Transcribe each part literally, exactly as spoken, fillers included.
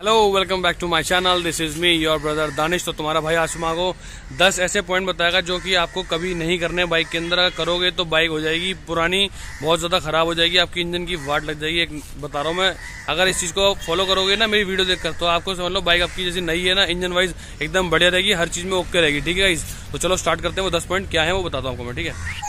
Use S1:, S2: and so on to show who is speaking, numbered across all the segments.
S1: Hello, welcome back to my channel. This is me your brother Danish. तो तुम्हारा भाई आज को दस ऐसे पॉइंट बताएगा जो कि आपको कभी नहीं करने बाइक के अंदर। अगर करोगे तो बाइक हो जाएगी पुरानी, बहुत ज़्यादा ख़राब हो जाएगी, आपकी इंजन की वाट लग जाएगी। एक बता रहा हूँ मैं, अगर इस चीज़ को फॉलो करोगे ना मेरी वीडियो देखकर, तो आपको समझ लो बाइक आपकी जैसी नई है ना, इंजन वाइज एकदम बढ़िया रहेगी, हर चीज़ में ओके रहेगी। ठीक है गाइस, तो चलो स्टार्ट करते हैं। वो दस पॉइंट क्या है वो बताता हूँ आपको मैं। ठीक है,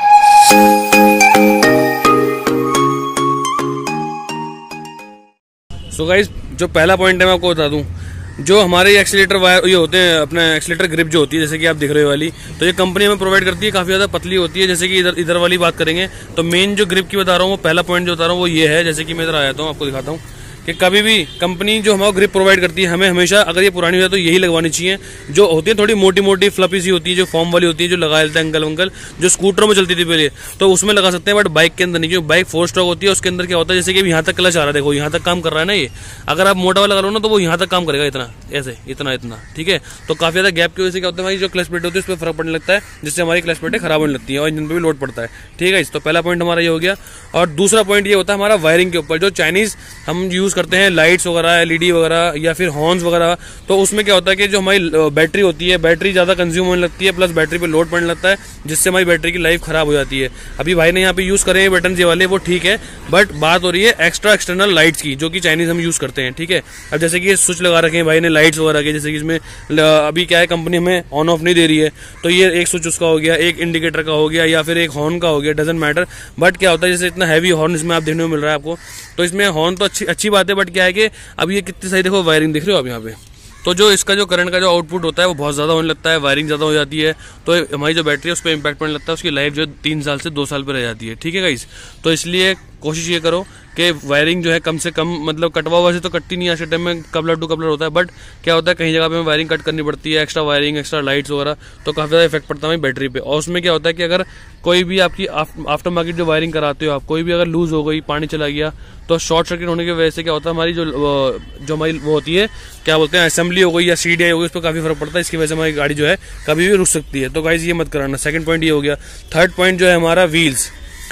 S1: सो so गाइस, जो पहला पॉइंट है मैं आपको बता दूं, जो हमारे एक्सीलेटर वायर ये होते हैं, अपने एक्सीलेटर ग्रिप जो होती है, जैसे कि आप दिख रहे हो वाली, तो ये कंपनी हमें प्रोवाइड करती है, काफी ज्यादा पतली होती है। जैसे कि इधर इधर वाली बात करेंगे तो मेन जो ग्रिप की बता रहा हूँ, वो पहला पॉइंट जो बता रहा हूँ वो ये है। जैसे कि मैं इधर आ जाता हूँ, आपको दिखाता हूँ कि कभी भी कंपनी जो हमारा ग्रिप प्रोवाइड करती है, हमें हमेशा अगर ये पुरानी हो जाए तो यही लगवानी चाहिए। जो होती है थोड़ी मोटी मोटी फ्लफी सी होती है, जो फॉर्म वाली होती है, जो लगा लेते हैं अंकल अंकल, जो स्कूटरों में चलती थी पहले, तो उसमें लगा सकते हैं, बट बाइक के अंदर नहीं। क्योंकि बाइक फोर स्ट्रोक होती है, उसके अंदर क्या होता है, जैसे कि यहाँ तक क्लच आ रहा है, देखो यहाँ तक काम कर रहा है ना ये। अगर आप मोटा वाला करो ना तो वो यहाँ तक काम करेगा, इतना ऐसे इतना इतना। ठीक है, तो काफी ज्यादा गैप की वजह से क्या होता है, हमारी जो क्लच प्लेट होती है उस पर फर्क पड़ने लगता है, जिससे हमारी क्लच प्लेटें खराब होने लगती है और इंजन पर भी लोड पड़ता है। ठीक है, तो पहला पॉइंट हमारा ये हो गया। और दूसरा पॉइंट ये होता है हमारा वायरिंग के ऊपर। जो चाइनीज हम यूज करते हैं लाइट्स वगैरह, एलईडी वगैरह या फिर हॉर्न्स वगैरह, तो उसमें क्या होता है कि जो हमारी बैटरी होती है, बैटरी ज्यादा कंज्यूम होने लगती है, प्लस बैटरी पे लोड पड़ने लगता है, जिससे हमारी बैटरी की लाइफ खराब हो जाती है। अभी भाई ने यहाँ पे यूज करे हैं बटन ये वाले, वो ठीक है, बट बात हो रही है एक्स्ट्रा एक्सटर्नल लाइट्स की, जो कि चाइनीज हम यूज करते हैं। ठीक है, अब जैसे कि ये स्विच लगा रखे हैं भाई ने लाइट्स वगैरह के, जैसे कि इसमें अभी क्या है, कंपनी हमें ऑन ऑफ नहीं दे रही है, तो ये एक स्विच उसका हो गया, एक इंडिकेटर का हो गया, या फिर एक हॉर्न का हो गया, डजंट मैटर। बट क्या होता है, जैसे इतना हैवी हॉर्न इसमें आप देखने को मिल रहा है आपको, तो इसमें हॉर्न तो अच्छी अच्छी बात है, बट क्या है कि अब ये कितनी सही, देखो वायरिंग देख रहे हो आप यहाँ पे, तो जो इसका जो करंट का जो आउटपुट होता है वो बहुत ज़्यादा होने लगता है, वायरिंग ज़्यादा हो जाती है, तो हमारी जो बैटरी है उस पर इम्पैक्ट पड़ने लगता है, उसकी लाइफ जो तीन साल से दो साल पर रह जाती है। ठीक है गाइस, तो इसलिए कोशिश ये करो कि वायरिंग जो है कम से कम, मतलब कटवा हुआ से तो कटती नहीं, आज के टाइम में कपलर टू कपलर होता है, बट क्या होता है कहीं जगह पे वायरिंग कट करनी पड़ती है, एक्स्ट्रा वायरिंग, एक्स्ट्रा लाइट्स वगैरह, तो काफ़ी ज़्यादा इफेक्ट पड़ता है बैटरी पे। और उसमें क्या होता है कि अगर कोई भी आपकी आफ्टर मार्केट जो वायरिंग कराते हो आप, कोई भी अगर लूज हो गई, पानी चला गया, तो शॉर्ट सर्किट होने की वजह से क्या होता है, हमारी जो जो हमारी वो होती है, क्या बोलते हैं, असेंबली हो गई या सीडीआई हो गई, उस पर काफ़ी फर्क पड़ता है। इसकी वजह से हमारी गाड़ी जो है कभी भी रुक सकती है। तो गाइस ये मत कराना। सेकंड पॉइंट ये हो गया। थर्ड पॉइंट जो है हमारा व्हील्स।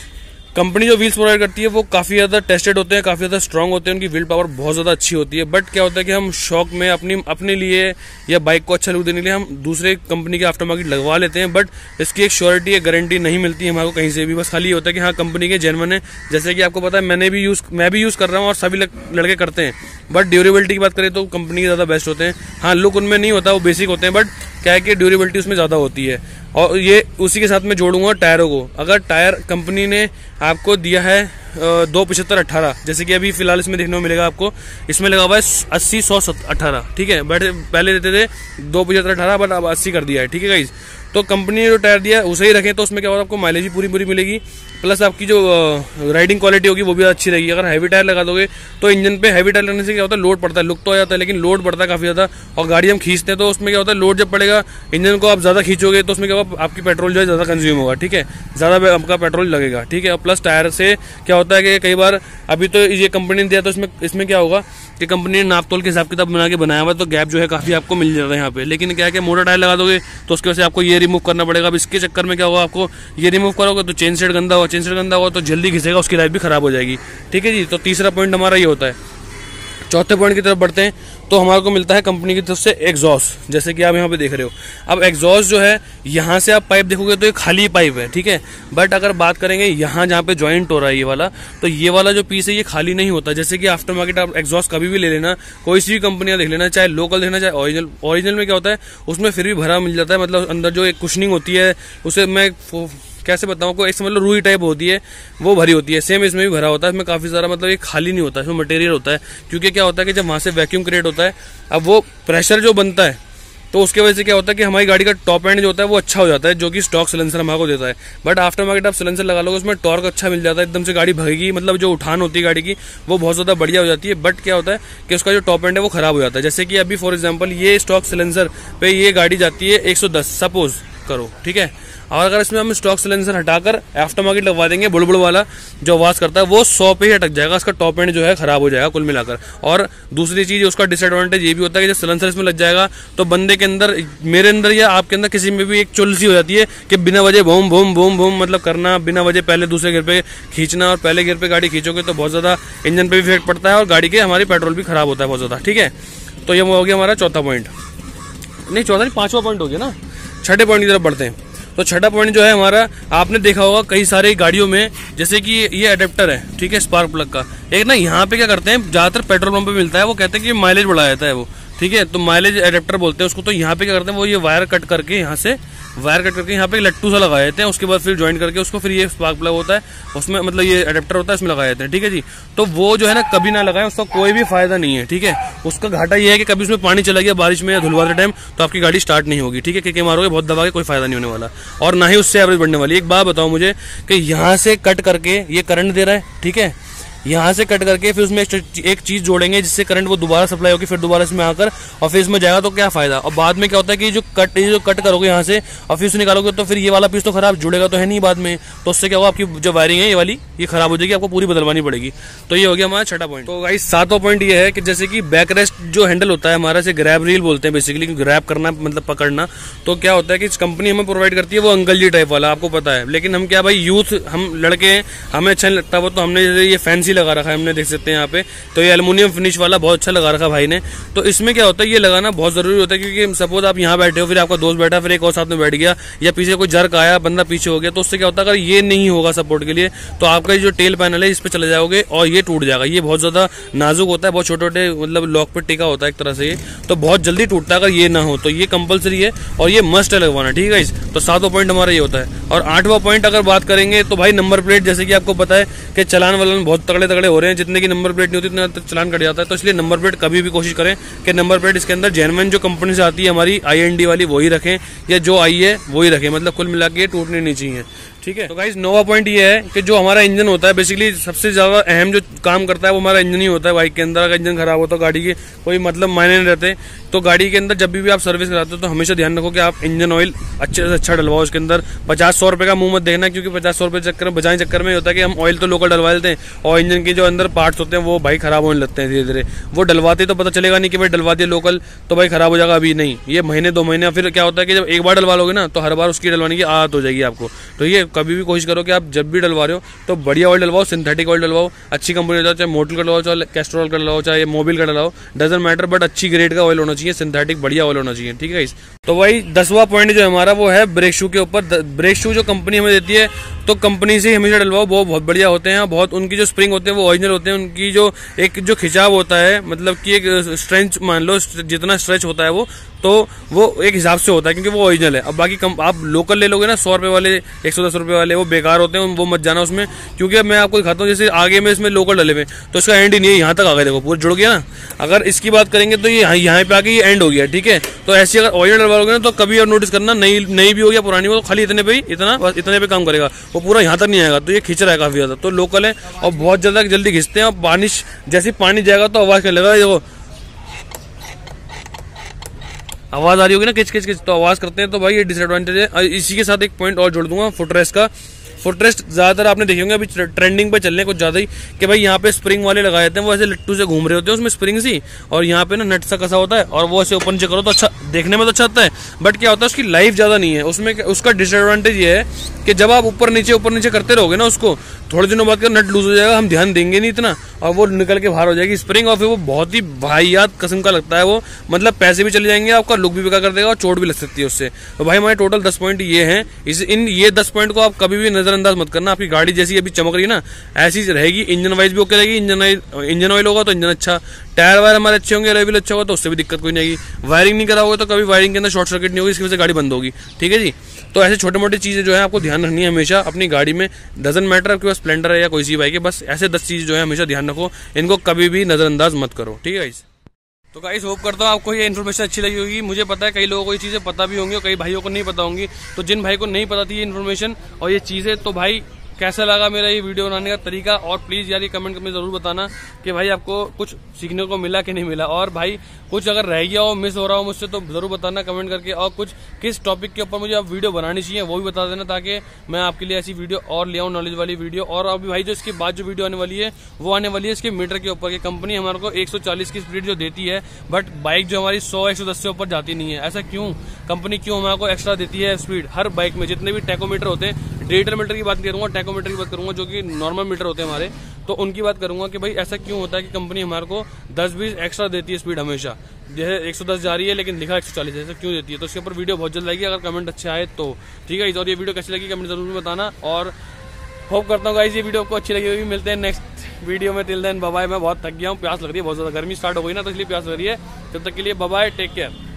S1: कंपनी जो व्हील्स प्रोवाइड करती है वो काफ़ी ज़्यादा टेस्टेड होते हैं, काफ़ी ज़्यादा स्ट्रांग होते हैं, उनकी व्हील पावर बहुत ज़्यादा अच्छी होती है। बट क्या होता है कि हम शौक में अपनी अपने लिए या बाइक को अच्छा लुक देने के लिए हम दूसरे कंपनी के आफ्टर मार्केट लगवा लेते हैं, बट इसकी एक श्योरिटी या गारंटी नहीं मिलती है हमारे को कहीं से भी। बस खाली ये होता है कि हाँ कंपनी के जेन्युइन है। जैसे कि आपको पता है, मैंने भी यूज़ मैं भी यूज़ कर रहा हूँ और सभी लड़के करते हैं, बट ड्यूरेबिलिटी की बात करें तो कंपनी के ज़्यादा बेस्ट होते हैं। हाँ, लुक उनमें नहीं होता, वो बेसिक होते हैं, बट क्या है कि ड्यूरेबिलिटी उसमें ज़्यादा होती है। और ये उसी के साथ में जोड़ूंगा टायरों को। अगर टायर कंपनी ने आपको दिया है दो पचहत्तर अट्ठारह, जैसे कि अभी फिलहाल इसमें देखने को मिलेगा आपको, इसमें लगा हुआ है अस्सी सौ अट्ठारह। ठीक है, बट पहले देते थे दो पचहत्तर अट्ठारह, बट अब अस्सी कर दिया है। ठीक है गाइस, तो कंपनी ने जो टायर दिया है उसे ही रखें, तो उसमें क्या होगा, आपको माइलेज भी पूरी पूरी मिलेगी, प्लस आपकी जो राइडिंग क्वालिटी होगी वो भी अच्छी रहेगी। अगर हैवी टायर लगा दोगे तो इंजन पे हैवी टायर लगने से क्या होता है, लोड पड़ता है, लुक तो आ जाता है लेकिन लोड पड़ता है काफ़ी ज़्यादा। और गाड़ी हम खींचते हैं तो उसमें क्या होता है, लोड जब पड़ेगा इंजन को, आप ज़्यादा खींचोगे तो उसमें क्या होगा, आपकी पेट्रोल जो है ज़्यादा कंज्यूम होगा। ठीक है, ज़्यादा आपका पेट्रोल लगेगा। ठीक है, और प्लस टायर से क्या होता है कि कई बार, अभी तो ये कंपनी ने दिया तो इसमें इसमें क्या होगा कि कंपनी ने नाप तोल के हिसाब किताब बना के बनाया हुआ, तो गैप जो है काफ़ी आपको मिल जाता है यहाँ पे। लेकिन क्या है कि मोटा टायर लगा दोगे तो उसकी वजह से आपको ये रिमूव करना पड़ेगा। अब इसके चक्कर में क्या होगा, आपको ये रिमूव करोगे तो चेन सेट गंदा होगा, चेन सेट गंदा होगा तो जल्दी घिसेगा, उसकी लाइफ भी खराब हो जाएगी। ठीक है जी, तो तीसरा पॉइंट हमारा ये होता है। चौथे पॉइंट की तरफ बढ़ते हैं, तो हमारे को मिलता है कंपनी की तरफ से एग्जॉस्ट, जैसे कि आप यहाँ पे देख रहे हो। अब एग्जॉस्ट जो है, यहाँ से आप पाइप देखोगे तो ये खाली पाइप है। ठीक है, बट अगर बात करेंगे यहाँ जहाँ पे जॉइंट हो रहा है ये वाला, तो ये वाला जो पीस है ये खाली नहीं होता। जैसे कि आफ्टर मार्केट आप एग्जॉस्ट कभी भी ले लेना, कोई सी भी कंपनियां देख लेना, चाहे लोकल देखना चाहे ओरिजिनल। ओरिजिनल में क्या होता है, उसमें फिर भी भरा मिल जाता है, मतलब अंदर जो एक कुशनिंग होती है, उसे मैं कैसे बताऊँ को, एक समझ लो रूई टाइप होती है, वो भरी होती है। सेम इसमें भी भरा होता है, इसमें काफ़ी सारा, मतलब ये खाली नहीं होता, इसमें मटेरियल होता है। क्योंकि क्या होता है कि जब वहाँ से वैक्यूम क्रिएट होता है, अब वो प्रेशर जो बनता है, तो उसके वजह से क्या होता है कि हमारी गाड़ी का टॉप एंड जो होता है वो अच्छा हो जाता है, जो कि स्टॉक सिलेंसर हमारे को देता है। बट आफ्टर मार्केट आप सिलेंसर लगा लोगे, उसमें टॉर्क अच्छा मिल जाता है, एकदम से गाड़ी भगेगी, मतलब जो उठान होती है गाड़ी की वो बहुत ज़्यादा बढ़िया हो जाती है। बट क्या होता है कि उसका जो टॉप एंड है वो खराब हो जाता है। जैसे कि अभी फॉर एग्जाम्पल ये स्टॉक सिलेंसर पे ये गाड़ी जाती है एक सौ दस, सपोज करो, ठीक है। और अगर इसमें हम स्टॉक सिलेंसर हटाकर आफ्टर मार्केट लगवा देंगे बुलबुल वाला जो आवाज करता है, वो सौ पे ही अटक जाएगा, इसका टॉप एंड जो है खराब हो जाएगा कुल मिलाकर। और दूसरी चीज उसका डिसएडवांटेज ये भी होता है कि जब सिलेंसर इसमें लग जाएगा तो बंदे के अंदर, मेरे अंदर या आपके अंदर किसी में भी एक चुलसी हो जाती है कि बिना वजह बूम बूम बूम बूम मतलब करना, बिना वजह पहले दूसरे गियर पे खींचना, और पहले गियर पे गाड़ी खींचोगे तो बहुत ज्यादा इंजन पे भी इफेक्ट पड़ता है और गाड़ी के हमारी पेट्रोल भी खराब होता है बहुत ज्यादा, ठीक है। तो ये हो गया हमारा चौथा पॉइंट, नहीं चौथा नहीं पांचवा पॉइंट हो गया ना। छठे पॉइंट की तरफ बढ़ते हैं। तो छठा पॉइंट जो है हमारा, आपने देखा होगा कई सारी गाड़ियों में, जैसे कि ये अडेप्टर है, ठीक है, स्पार्क प्लग का। एक ना यहाँ पे क्या करते हैं, ज्यादातर पेट्रोल पंप पे मिलता है, वो कहते हैं कि माइलेज बढ़ा जाता है वो, ठीक है, तो माइलेज अडेप्टर बोलते हैं उसको। तो यहाँ पे क्या करते हैं, वो ये वायर कट करके यहाँ से वायर कट करके यहाँ पे लट्टू सा लगा देते हैं, उसके बाद फिर ज्वाइन करके उसको, फिर ये स्पार्क प्लग होता है उसमें, मतलब ये अडेप्टर होता है उसमें लगा देते हैं, ठीक है जी। तो वो जो है ना कभी ना लगाएं, उसका कोई भी फायदा नहीं है, ठीक है। उसका घाटा ये है कि कभी उसमें पानी चला गया बारिश में या धुलवाते टाइम तो आपकी गाड़ी स्टार्ट नहीं होगी, ठीक है, क्योंकि मारोगे बहुत दबा के, कोई फायदा नहीं होने वाला, और ना ही उससे एवरेज बढ़ने वाली। एक बात बताओ मुझे कि यहाँ से कट करके ये करंट दे रहा है, ठीक है, यहाँ से कट करके फिर उसमें एक चीज जोड़ेंगे जिससे करंट वो दोबारा सप्लाई होगी, फिर दोबारा इसमें आकर और फिर इसमें जाएगा, तो क्या फायदा। और बाद में क्या होता है कि जो कट ये जो कट करोगे यहाँ से और फिर उसे निकालोगे तो फिर ये वाला पीस तो खराब जुड़ेगा तो है नहीं बाद में, तो उससे क्या होगा, आपकी जो वायरिंग है ये वाली ये खराब हो जाएगी, आपको पूरी बदलवानी पड़ेगी। तो ये हो गया हमारा छठा पॉइंट। तो गाइस सातवां पॉइंट ये है कि जैसे कि बैक रेस्ट जो हैंडल होता है हमारा, से ग्रैब रील बोलते हैं बेसिकली, ग्रैब करना मतलब पकड़ना। तो क्या होता है कि कंपनी हमें प्रोवाइड करती है वो अंकल जी टाइप वाला, आपको पता है, लेकिन हम क्या भाई यूथ, हम लड़के हैं, हमें अच्छा नहीं लगता वो, तो हमने जैसे ये फैंसी लगा रखा है, हमने देख सकते हैं यहाँ पे, तो ये एल्युमिनियम फिनिश वाला बहुत अच्छा लगा रखा भाई ने। तो इसमें क्या होता है, ये लगाना बहुत जरूरी होता है, क्योंकि सपोज आप यहाँ बैठे हो, फिर आपका दोस्त बैठा, फिर एक और साथ में बैठ गया, या पीछे कोई जर्क आया, बंदा पीछे हो गया, तो उससे क्या होता है, अगर ये नहीं होगा सपोर्ट के लिए तो आपका जो टेल पैनल है इस पे चले जाओगे और ये टूट जाएगा। ये बहुत ज्यादा नाजुक होता है, बहुत छोटे छोटे मतलब लॉक पे टिका होता है एक तरह से, ये तो बहुत जल्दी टूटता है अगर ये ना हो, तो ये कंपलसरी है और ये मस्ट है लगवाना, ठीक है। तो सातवां पॉइंट हमारा ये होता है। और आठवां पॉइंट अगर बात करेंगे तो भाई नंबर प्लेट, जैसे कि आपको पता है कि चलान वालन बहुत तगड़े तगड़े हो रहे हैं, जितने की नंबर प्लेट नहीं होती उतना तो चलान कट जाता है। तो इसलिए नंबर प्लेट कभी भी कोशिश करें कि नंबर प्लेट इसके अंदर जेन्युइन जो कंपनी से आती है हमारी आई एन डी वाली वही रखें, या जो आई है वही रखें, मतलब कुल मिला के टूटनी नहीं चाहिए, ठीक है। तो गाइस नौवा पॉइंट ये है कि जो हमारा इंजन होता है, बेसिकली सबसे ज्यादा अहम जो काम करता है वो हमारा इंजन ही होता है बाइक के अंदर। अगर इंजन खराब हो तो गाड़ी के कोई मतलब मायने नहीं रहते। तो गाड़ी के अंदर जब भी आप सर्विस कराते हो तो हमेशा ध्यान रखो कि आप इंजन ऑयल अच्छे से अच्छा डलवाओ उसके अंदर। पचास सौ रुपए का मुंह मत देखना, क्योंकि पचास सौ रुपए चक्कर में बचाने चक्कर में होता है कि हम ऑयल तो लोकल डलवा देते हैं और इंजन के जो अंदर पार्ट्स होते हैं वो भाई खराब होने लगते हैं धीरे धीरे। वो डलवाते तो पता चलेगा नहीं कि भाई डलवा दिया लोकल तो भाई खराब हो जाएगा, अभी नहीं, ये महीने दो महीने। फिर क्या होता है कि जब एक बार डलवा लोगे ना तो हर बार उसकी डलवाने की आदत हो जाएगी आपको। तो ये कभी भी कोशिश करो कि आप जब भी डलवा रहे हो तो बढ़िया ऑयल डलवाओ, सिंथेटिक ऑयल डलवाओ, अच्छी कंपनी का, चाहे मोटल का डलवाओ, चाहे कैस्ट्रोल का डलवाओ, चाहे मोबिल का डलवाओ, डजंट मैटर, बट अच्छी ग्रेड का ऑयल होना चाहिए, सिंथेटिक बढ़िया ऑयल होना चाहिए, ठीक है। तो वही दसवां पॉइंट जो हमारा वो है ब्रेक शू के ऊपर। ब्रेक शू जो कंपनी हमें देती है तो कंपनी से हमेशा डलवाओ, वो बहुत बढ़िया होते हैं। बहुत उनकी जो स्प्रिंग होते हैं वो ओरिजिनल होते हैं, उनकी जो एक जो खिंचाव होता है, मतलब कि एक स्ट्रेंच मान लो जितना स्ट्रेच होता है वो, तो वो एक हिसाब से होता है क्योंकि वो ओरिजिनल है। अब बाकी कम आप लोकल ले लोगे ना सौ रुपए वाले, एक सौ दस रुपए वाले, वो बेकार होते हैं, वो मत जाना उसमें। क्योंकि मैं आपको दिखाता हूँ, जैसे आगे में इसमें लोकल डले हुए तो इसका एंड ही नहीं है, यहाँ तक आ गए, देखो पूरा जुड़ गया ना। अगर इसकी बात करेंगे तो ये यहाँ पे आके ये एंड हो गया, ठीक है। तो ऐसी अगर ओरिजिनल डलवाओगे ना तो कभी और नोटिस करना, नई नई भी हो गया पुरानी हो, खाली इतने पे ही इतना बस इतने पे काम करेगा, वो पूरा यहाँ तक नहीं आएगा। तो ये खींच रहा है काफी ज्यादा। तो लोकल है और बहुत ज्यादा जल्दी खींचते हैं। और बारिश जैसे पानी जाएगा तो आवाज करने लगा, देखो आवाज आ रही होगी ना किच किच किच, तो आवाज करते हैं। तो भाई ये डिसएडवांटेज है। इसी के साथ एक पॉइंट और जोड़ दूंगा, फुटरेस्ट का। फुटरेस्ट ज्यादातर आपने देखे होंगे अभी ट्रेंडिंग पे चल रहे हैं कुछ ज्यादा ही, कि भाई यहाँ पे स्प्रिंग वाले लगाए जाते हैं, वो ऐसे लट्टू से घूम रहे होते हैं उसमें स्प्रिंग सी, और यहाँ पे ना नट सा कसा होता है और वो ऐसे ओपन से करो तो अच्छा देखने में तो अच्छा होता है, बट क्या होता है उसकी लाइफ ज्यादा नहीं है उसमें। उसका डिसएडवांटेज ये है कि जब आप ऊपर नीचे ऊपर नीचे करते रहोगे ना उसको, थोड़े दिनों बाद नट लूज हो जाएगा, हम ध्यान देंगे नहीं इतना और वो निकल के बाहर हो जाएगी स्प्रिंग। और फिर वो बहुत ही वाहियात किस्म का लगता है वो, मतलब पैसे भी चले जाएंगे, आपका लुक भी बेकार कर देगा और चोट भी लग सकती है उससे। तो भाई हमारे टोटल दस पॉइंट ये हैं। इस इन ये दस पॉइंट को आप कभी भी नजरअंदाज मत करना। आपकी गाड़ी जैसी अभी चमक रही है ना ऐसी रहेगी, इंजन वाइज भी ओके रहेगी। इंजन इंजन ऑयल होगा तो इंजन अच्छा, टायर वायर हमारे अच्छे होंगे, अलॉय व्हील अच्छा होगा तो उससे भी दिक्कत कोई नहीं आएगी। वायरिंग नहीं कराओगे तो कभी वायरिंग के अंदर शॉर्ट सर्किट नहीं होगी, इसकी वजह से गाड़ी बंद होगी, ठीक है जी। तो ऐसे छोटे मोटे चीजें जो है आपको ध्यान रखनी है हमेशा अपनी गाड़ी में। डजंट मैटर आपके पास स्प्लेंडर है या कोई सी बाइक है, बस ऐसे दस चीजें जो है हमेशा ध्यान रखो, इनको कभी भी नजरअंदाज मत करो, ठीक है गाइस। तो गाइस होप करता हूँ आपको ये इन्फॉर्मेशन अच्छी लगी होगी। मुझे पता है कई लोगों को ये चीजें पता भी होंगी और कई भाइयों को नहीं पता होंगी। तो जिन भाई को नहीं पता थी ये इन्फॉर्मेशन और ये चीजें, तो भाई कैसा लगा मेरा ये वीडियो बनाने का तरीका, और प्लीज यार ये कमेंट करके जरूर बताना कि भाई आपको कुछ सीखने को मिला कि नहीं मिला, और भाई कुछ अगर रह गया हो, मिस हो रहा हो मुझसे तो जरूर बताना कमेंट करके, और कुछ किस टॉपिक के ऊपर मुझे आप वीडियो बनानी चाहिए वो भी बता देना, ताकि मैं आपके लिए ऐसी वीडियो और ले आऊँ, नॉलेज वाली वीडियो। और अभी भाई जो इसके बाद जो वीडियो आने वाली है वो आने वाली है इसके मीटर के ऊपर, कि कंपनी हमारे को एक सौ चालीस की स्पीड जो देती है, बट बाइक जो हमारी सौ एक सौ दस से ऊपर जाती नहीं है। ऐसा क्यों, कंपनी क्यों हमारे को एक्स्ट्रा देती है स्पीड हर बाइक में? जितने भी टैकोमीटर होते हैं, डिजिटल मीटर की बात करूंगा, टैकोमीटर की बात करूंगा, जो कि नॉर्मल मीटर होते हैं हमारे, तो उनकी बात करूंगा कि भाई ऐसा क्यों होता है कि कंपनी हमारे को दस बीस एक्स्ट्रा देती है स्पीड हमेशा। जैसे एक सौ दस जा रही है लेकिन लिखा एक सौ चालीस, ऐसा क्यों देती है? तो इसके ऊपर वीडियो बहुत जल्द आएगी, अगर कमेंट अच्छे आए तो ठीक है। और ये वीडियो कैसी लगी कमेंट जरूर बताना, और होप करता हूँ गाइस ये वीडियो आपको अच्छी लगी होगी। मिलते हैं नेक्स्ट वीडियो में, टिल देन बाय बाय। मैं बहुत थक गया हूँ, प्यास लग रही है बहुत ज्यादा, गर्मी स्टार्ट हो गई ना तो इसलिए प्यास लग रही है। तब तक के लिए बाय बाय, टेक केयर।